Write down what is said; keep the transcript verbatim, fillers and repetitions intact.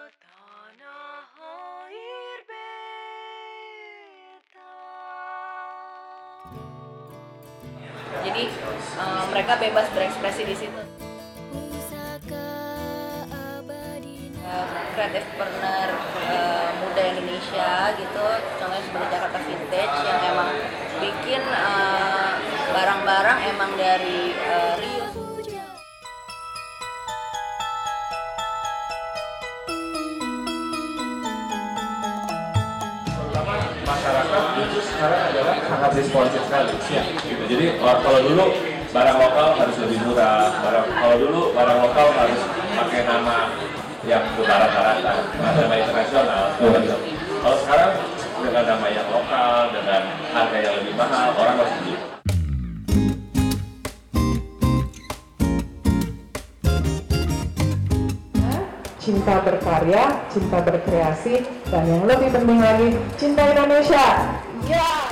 tanah air beta. Jadi uh, mereka bebas berekspresi di situ. Uh, kreatif partner uh, muda Indonesia gitu, contohnya seperti Jakarta Vintage yang emang bikin uh, barang-barang emang dari uh, Rio. Terutama masyarakat itu sekarang adalah sangat responsif sekali, ya. Gitu. Jadi kalau dulu barang lokal harus lebih murah, barang kalau dulu barang lokal harus pakai nama yang berbarat-baratan, nama internasional. Gitu. Kalau sekarang dengan nama yang lokal, dengan harga yang lebih mahal, orang masih beli. Cinta berkarya, cinta berkreasi, dan yang lebih penting lagi, cinta Indonesia. Ya!